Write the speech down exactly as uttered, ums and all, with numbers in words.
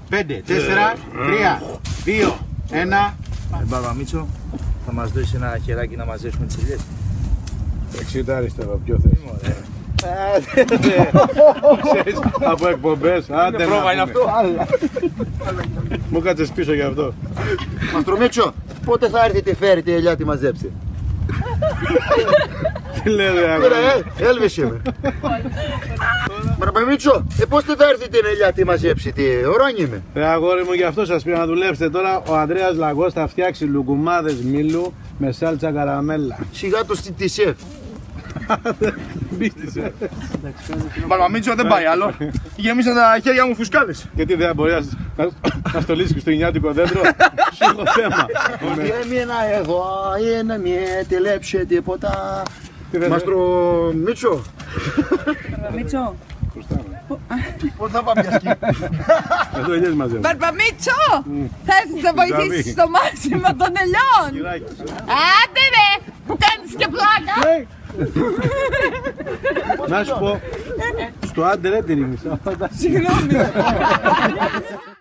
πέντε, τέσσερα, τρία, δύο, ένα. Μπαρμπαμίτσο, θα μας δώσει ένα χεράκι να μαζέψουμε τις ελιές. Εξήντα αριστερό, ποιο θες. Ξέρεις, από εκπομπές, άντε να πρόβα είναι αυτό. Μου κάτσε πίσω γι' αυτό. Μαστρομίτσο, πότε θα έρθει τη φέρει τη ελιά τη μαζέψει. Τι λέτε αγόρι. Έλβησε με. Μπαρμπαμίτσο, ε πώς δεν θα έρθει την ελιά τη μαζέψει, τι ορώνει είμαι. Ρε αγόρι μου, γι' αυτό σας πήρα να δουλέψετε τώρα. Ο Ανδρέας Λαγός θα φτιάξει λουκουμάδες μήλου με σάλτσα καραμέλα. Σιγά το στη τη σεφ. Μπίστησε. Μπαρμπαμίτσο δεν πάει άλλο. Γέμισα τα χέρια μου φουσκάλες. Γιατί δεν μπορεί να, να στολίσεις και στο νιάτικο δέντρο. Σου έχω θέμα. Έμεινα εδώ, είναι μια τηλέψε τίποτα. Τι θες, Μαστρομίτσο. Μπαρμπαμίτσο. Πώς θα πάμε για σκι. εδώ ελιές μαζεύω. Μπαρμπαμίτσο! Θες να βοηθήσεις στο μάσιμο των ελιών! Άντε ρε! Που κάνεις και πλάκα! Να σου πω, στο άντε ρε τη ρίμισα. Συγγνώμη.